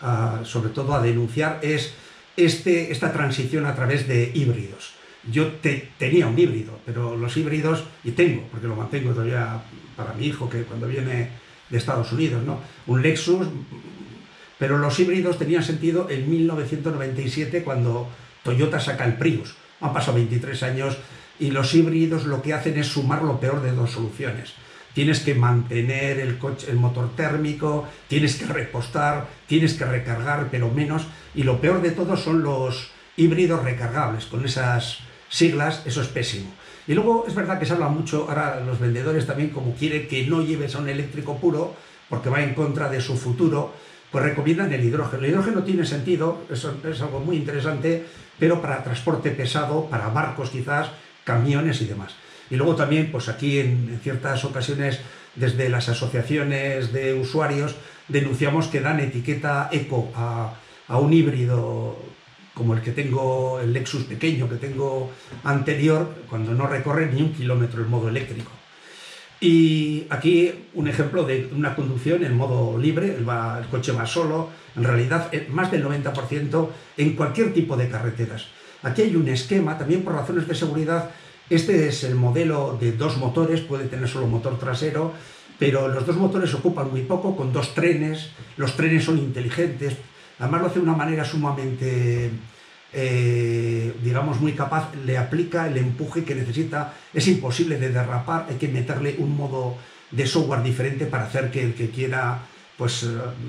sobre todo a denunciar es esta transición a través de híbridos. Yo tenía un híbrido, pero los híbridos, y tengo, porque lo mantengo todavía para mi hijo, que cuando viene de Estados Unidos, ¿no? Un Lexus, pero los híbridos tenían sentido en 1997 cuando Toyota saca el Prius. Han pasado 23 años y los híbridos lo que hacen es sumar lo peor de dos soluciones. Tienes que mantener el motor térmico, tienes que repostar, tienes que recargar, pero menos. Y lo peor de todo son los híbridos recargables. Con esas siglas, eso es pésimo. Y luego es verdad que se habla mucho, ahora los vendedores también, como quieren que no lleves a un eléctrico puro, porque va en contra de su futuro, pues recomiendan el hidrógeno. El hidrógeno tiene sentido, eso es algo muy interesante, pero para transporte pesado, para barcos quizás, camiones y demás. Y luego también, pues aquí en ciertas ocasiones, desde las asociaciones de usuarios, denunciamos que dan etiqueta eco a un híbrido como el que tengo, el Lexus pequeño que tengo anterior, cuando no recorre ni 1 kilómetro en modo eléctrico. Y aquí un ejemplo de una conducción en modo libre, el coche va solo, en realidad más del 90% en cualquier tipo de carreteras. Aquí hay un esquema, también por razones de seguridad. Este es el modelo de 2 motores, puede tener solo motor trasero, pero los 2 motores ocupan muy poco, con 2 trenes, los trenes son inteligentes, además lo hace de una manera sumamente, digamos, muy capaz, le aplica el empuje que necesita, es imposible de derrapar, hay que meterle un modo de software diferente para hacer que el que quiera, pues,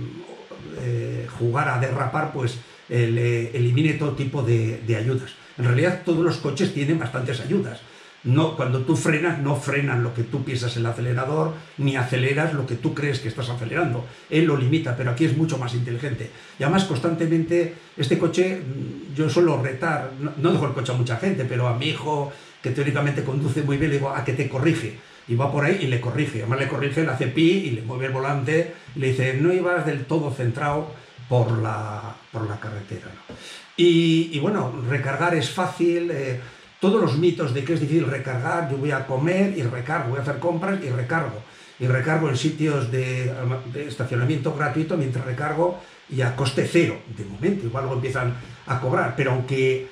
jugar a derrapar, pues, elimine todo tipo de ayudas. En realidad todos los coches tienen bastantes ayudas. No, cuando tú frenas, no frenan lo que tú piensas el acelerador, ni aceleras lo que tú crees que estás acelerando. Él lo limita, pero aquí es mucho más inteligente. Y además constantemente, este coche, yo suelo retar, no dejo el coche a mucha gente, pero a mi hijo, que teóricamente conduce muy bien, le digo, a que te corrige. Y va por ahí y le corrige. Además le corrige, le hace pi y le mueve el volante y le dice, no ibas del todo centrado por la carretera, ¿no? Y bueno, recargar es fácil, todos los mitos de que es difícil recargar, yo voy a comer y recargo, voy a hacer compras y recargo en sitios de estacionamiento gratuito mientras recargo y a coste cero, de momento, igual luego empiezan a cobrar, pero aunque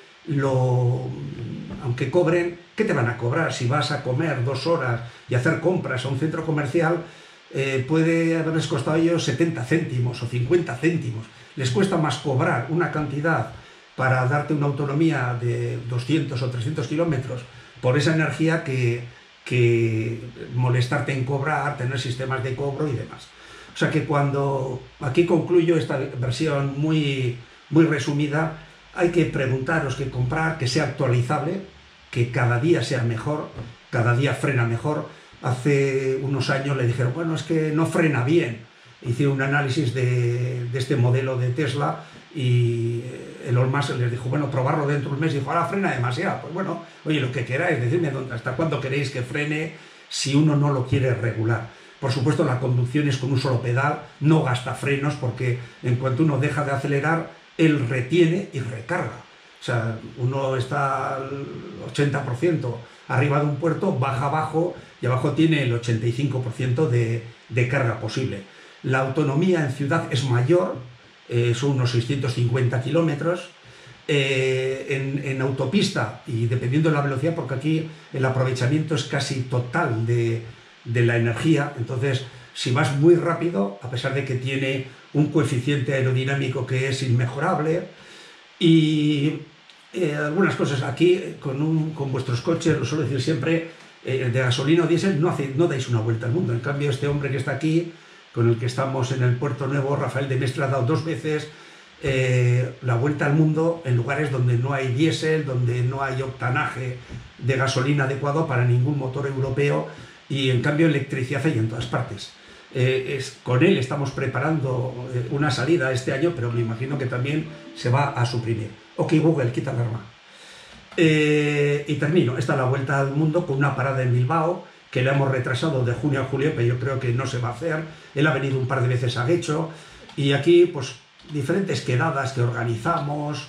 cobren, ¿qué te van a cobrar? Si vas a comer 2 horas y hacer compras a un centro comercial, puede haberles costado a ellos 70 céntimos o 50 céntimos. Les cuesta más cobrar una cantidad para darte una autonomía de 200 o 300 kilómetros por esa energía que molestarte en cobrar, tener sistemas de cobro y demás. O sea que cuando aquí concluyo esta versión muy resumida, hay que preguntaros que comprar, que sea actualizable, que cada día sea mejor, cada día frena mejor. Hace unos años le dijeron, bueno, es que no frena bien. Hice un análisis de este modelo de Tesla y Elon Musk les dijo, bueno, probarlo dentro de un mes. Y dijo, ahora frena demasiado. Pues bueno, oye, lo que queráis, decidme hasta cuándo queréis que frene si uno no lo quiere regular. Por supuesto, la conducción es con un solo pedal, no gasta frenos, porque en cuanto uno deja de acelerar, él retiene y recarga. O sea, uno está al 80% arriba de un puerto, baja abajo y abajo tiene el 85% de carga posible. La autonomía en ciudad es mayor, son unos 650 kilómetros. En autopista, y dependiendo de la velocidad, porque aquí el aprovechamiento es casi total de la energía, entonces si vas muy rápido, a pesar de que tiene un coeficiente aerodinámico que es inmejorable, y algunas cosas aquí con vuestros coches, lo suelo decir siempre, de gasolina o diésel, no dais una vuelta al mundo. En cambio, este hombre que está aquí, con el que estamos en el Puerto Nuevo, Rafael de Mestre, ha dado 2 veces la vuelta al mundo en lugares donde no hay diésel, donde no hay octanaje de gasolina adecuado para ningún motor europeo, y en cambio electricidad hay en todas partes. Con él estamos preparando una salida este año, pero me imagino que también se va a suprimir. Ok, Google, quita la alarma. Y termino. Esta es la vuelta al mundo con una parada en Bilbao, que la hemos retrasado de junio a julio, pero yo creo que no se va a hacer. Él ha venido un par de veces a Guecho, y aquí pues diferentes quedadas que organizamos,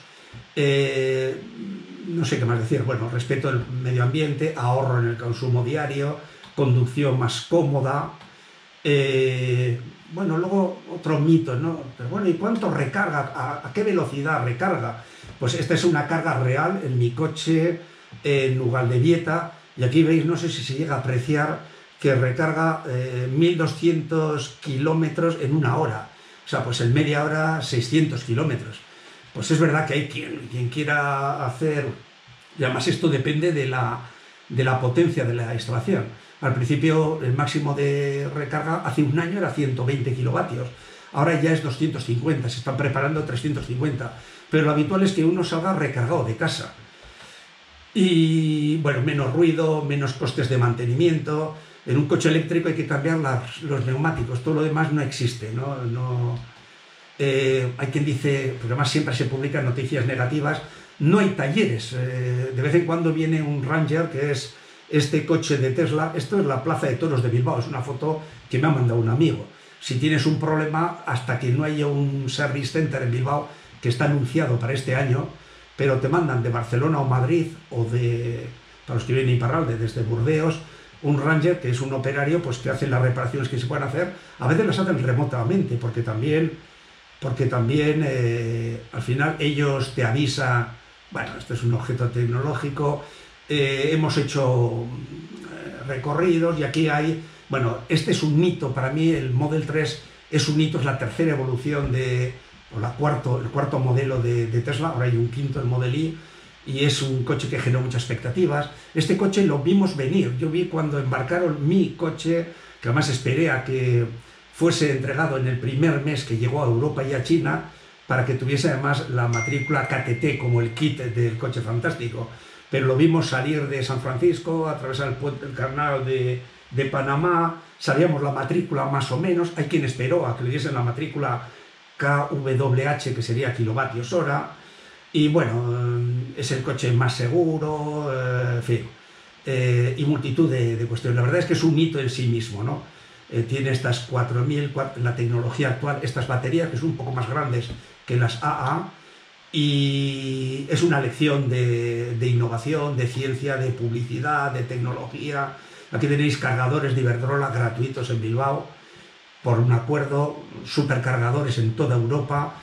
no sé qué más decir, bueno, respeto el medio ambiente, ahorro en el consumo diario, conducción más cómoda, bueno, luego otro mito, ¿no? Pero bueno, ¿y cuánto recarga? ¿A qué velocidad recarga? Pues esta es una carga real en mi coche en Ugaldebieta, y aquí veis, no sé si se llega a apreciar, que recarga 1200 kilómetros en una hora. O sea, pues en media hora 600 kilómetros. Pues es verdad que hay quien quiera hacer, y además esto depende de la potencia de la instalación. Al principio el máximo de recarga hace un año era 120 kilovatios, ahora ya es 250, se están preparando 350, pero lo habitual es que uno salga recargado de casa. Y bueno, menos ruido, menos costes de mantenimiento. En un coche eléctrico hay que cambiar los neumáticos, todo lo demás no existe, ¿no? Hay quien dice, porque además siempre se publican noticias negativas, no hay talleres. De vez en cuando viene un Ranger, que es este coche de Tesla. Esto es la Plaza de Toros de Bilbao, es una foto que me ha mandado un amigo. Si tienes un problema, hasta que no haya un service center en Bilbao, que está anunciado para este año, pero te mandan de Barcelona o Madrid, o para los que vienen a Iparralde, desde Burdeos, un Ranger, que es un operario, pues que hace las reparaciones que se pueden hacer. A veces las hacen remotamente, porque también al final ellos te avisan, bueno, esto es un objeto tecnológico, hemos hecho recorridos, y aquí hay, bueno, este es un hito, para mí el Model 3 es un hito, es la tercera evolución el cuarto modelo de Tesla. Ahora hay un quinto, el Model Y, y es un coche que generó muchas expectativas. Este coche lo vimos venir, yo vi cuando embarcaron mi coche, que además esperé a que fuese entregado en el primer mes que llegó a Europa y a China, para que tuviese además la matrícula KTT como el kit del coche fantástico. Pero lo vimos salir de San Francisco, atravesar el canal de Panamá, sabíamos la matrícula más o menos, hay quien esperó a que le diesen la matrícula KWH, que sería kilovatios hora, y bueno, es el coche más seguro, en fin, y multitud de cuestiones. La verdad es que es un hito en sí mismo, ¿no? Tiene estas 4000, la tecnología actual, estas baterías que son un poco más grandes que las AA, y es una lección de innovación, de ciencia, de publicidad, de tecnología. Aquí tenéis cargadores de Iberdrola gratuitos en Bilbao, por un acuerdo, supercargadores en toda Europa,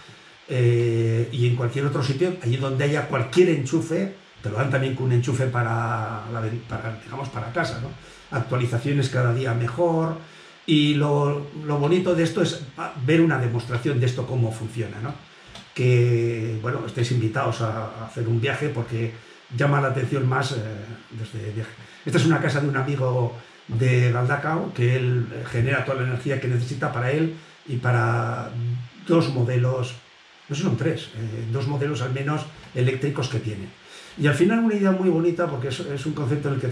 y en cualquier otro sitio, allí donde haya cualquier enchufe, te lo dan también con un enchufe digamos, para casa, ¿no? Actualizaciones cada día mejor. Y lo bonito de esto es ver una demostración de esto, cómo funciona, ¿no? Que, bueno, estéis invitados a hacer un viaje, porque llama la atención más desde viaje. Esta es una casa de un amigo de Galdacao, que él genera toda la energía que necesita para él y para dos modelos, no sé, son tres, dos modelos al menos eléctricos que tiene. Y al final una idea muy bonita, porque es un concepto en el que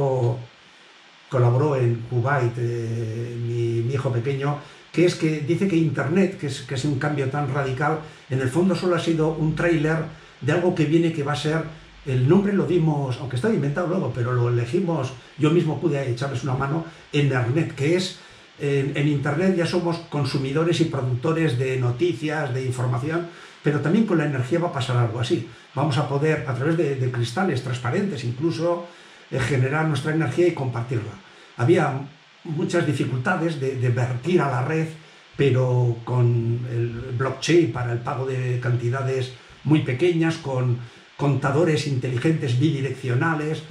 colaboró en Kuwait mi hijo pequeño, que es que dice que Internet, que es un cambio tan radical, en el fondo solo ha sido un tráiler de algo que viene, que va a ser, el nombre lo dimos, aunque está inventado luego, pero lo elegimos, yo mismo pude echarles una mano, en Enernet, que es, en Internet ya somos consumidores y productores de noticias, de información, pero también con la energía va a pasar algo así. Vamos a poder, a través de cristales transparentes incluso, generar nuestra energía y compartirla. Había muchas dificultades de vertir a la red, pero con el blockchain para el pago de cantidades muy pequeñas, con contadores inteligentes bidireccionales,